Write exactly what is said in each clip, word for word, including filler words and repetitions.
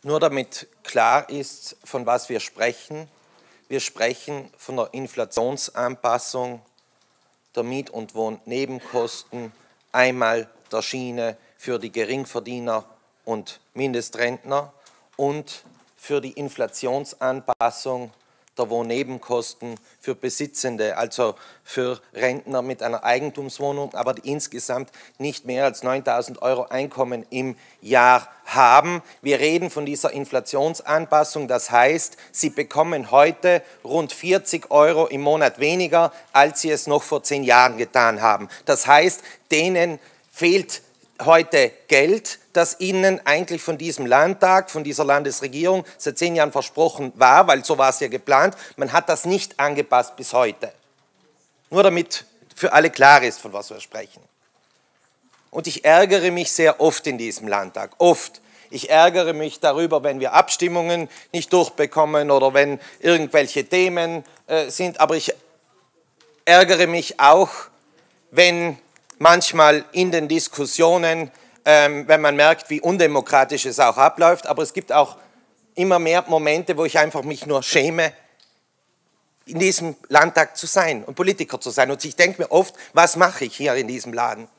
Nur damit klar ist, von was wir sprechen. Wir sprechen von der Inflationsanpassung der Miet- und Wohnnebenkosten, einmal der Schiene für die Geringverdiener und Mindestrentner und für die Inflationsanpassung der Wohnnebenkosten für Besitzende, also für Rentner mit einer Eigentumswohnung, aber die insgesamt nicht mehr als neuntausend Euro Einkommen im Jahr haben. Wir reden von dieser Inflationsanpassung, das heißt, sie bekommen heute rund vierzig Euro im Monat weniger, als sie es noch vor zehn Jahren getan haben. Das heißt, denen fehlt heute Geld, das ihnen eigentlich von diesem Landtag, von dieser Landesregierung seit zehn Jahren versprochen war, weil so war es ja geplant. Man hat das nicht angepasst bis heute. Nur damit für alle klar ist, von was wir sprechen. Und ich ärgere mich sehr oft in diesem Landtag, oft. Ich ärgere mich darüber, wenn wir Abstimmungen nicht durchbekommen oder wenn irgendwelche Themen äh, sind, aber ich ärgere mich auch, wenn manchmal in den Diskussionen, ähm, wenn man merkt, wie undemokratisch es auch abläuft, aber es gibt auch immer mehr Momente, wo ich einfach mich nur schäme, in diesem Landtag zu sein und Politiker zu sein. Und ich denke mir oft, was mache ich hier in diesem Laden?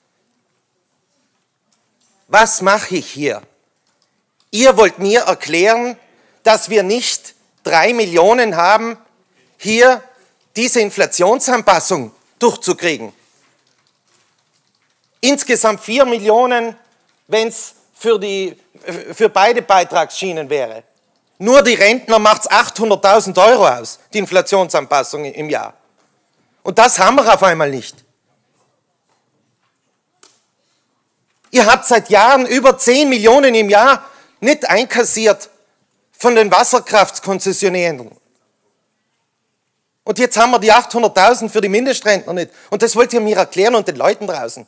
Was mache ich hier? Ihr wollt mir erklären, dass wir nicht drei Millionen haben, hier diese Inflationsanpassung durchzukriegen. Insgesamt vier Millionen, wenn es für, für beide Beitragsschienen wäre. Nur die Rentner macht es achthunderttausend Euro aus, die Inflationsanpassung im Jahr. Und das haben wir auf einmal nicht. Ihr habt seit Jahren über zehn Millionen im Jahr nicht einkassiert von den Wasserkraftkonzessionären. Und jetzt haben wir die achthunderttausend für die Mindestrentner nicht. Und das wollt ihr mir erklären und den Leuten draußen.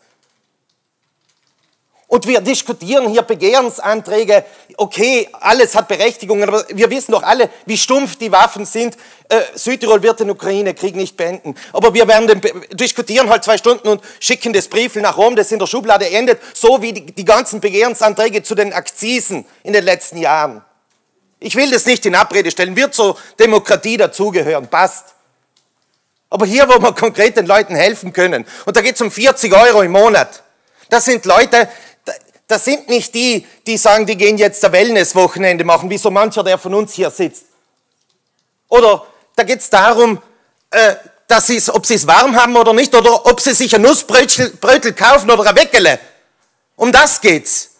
Und wir diskutieren hier Begehrensanträge, okay, alles hat Berechtigungen, aber wir wissen doch alle, wie stumpf die Waffen sind. Äh, Südtirol wird den Ukraine-Krieg nicht beenden. Aber wir werden den, diskutieren halt zwei Stunden und schicken das Briefel nach Rom, das in der Schublade endet, so wie die, die ganzen Begehrensanträge zu den Akzisen in den letzten Jahren. Ich will das nicht in Abrede stellen, wird zur Demokratie dazugehören, passt. Aber hier, wo wir konkret den Leuten helfen können, und da geht es um vierzig Euro im Monat, das sind Leute, das sind nicht die, die sagen, die gehen jetzt ein Wellness-Wochenende machen, wie so mancher, der von uns hier sitzt. Oder da geht es darum, äh, dass sie's, ob sie es warm haben oder nicht, oder ob sie sich ein Nussbrötchen Brötchen kaufen oder ein Weckele. Um das geht's.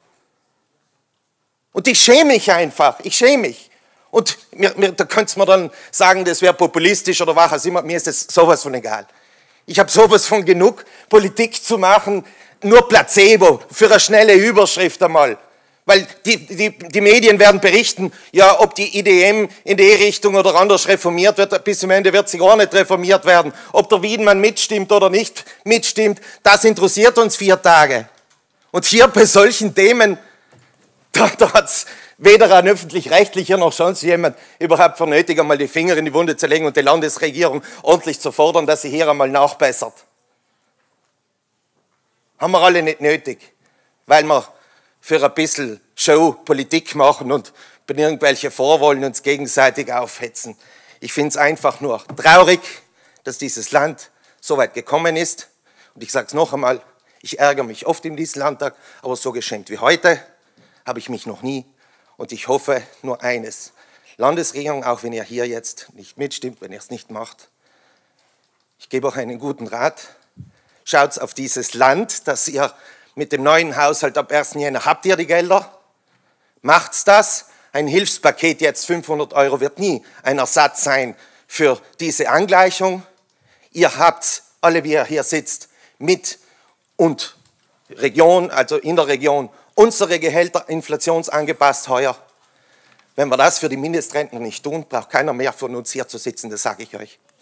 Und ich schäme mich einfach, ich schäme mich. Und mir, mir, da könnt ihr mir dann sagen, das wäre populistisch oder was auch immer, mir ist das sowas von egal. Ich habe sowas von genug, Politik zu machen, nur Placebo, für eine schnelle Überschrift einmal. Weil die, die, die Medien werden berichten, ja, ob die I D M in die Richtung oder anders reformiert wird, bis zum Ende wird sie gar nicht reformiert werden. Ob der Wiedmann mitstimmt oder nicht mitstimmt, das interessiert uns vier Tage. Und hier bei solchen Themen, da, da hat es weder ein Öffentlich-Rechtlicher noch sonst jemand überhaupt für nötig, einmal die Finger in die Wunde zu legen und die Landesregierung ordentlich zu fordern, dass sie hier einmal nachbessert. Haben wir alle nicht nötig, weil wir für ein bisschen Show Politik machen und bei irgendwelche Vorwollen uns gegenseitig aufhetzen. Ich finde es einfach nur traurig, dass dieses Land so weit gekommen ist. Und ich sage es noch einmal, ich ärgere mich oft in diesem Landtag, aber so geschämt wie heute habe ich mich noch nie. Und ich hoffe nur eines, Landesregierung, auch wenn ihr hier jetzt nicht mitstimmt, wenn ihr es nicht macht, ich gebe euch einen guten Rat. Schaut auf dieses Land, dass ihr mit dem neuen Haushalt ab ersten Jänner habt ihr die Gelder. Macht's das. Ein Hilfspaket jetzt fünfhundert Euro wird nie ein Ersatz sein für diese Angleichung. Ihr habt, alle wie ihr hier sitzt, mit und Region, also in der Region, unsere Gehälter inflationsangepasst heuer. Wenn wir das für die Mindestrenten nicht tun, braucht keiner mehr von uns hier zu sitzen, das sage ich euch.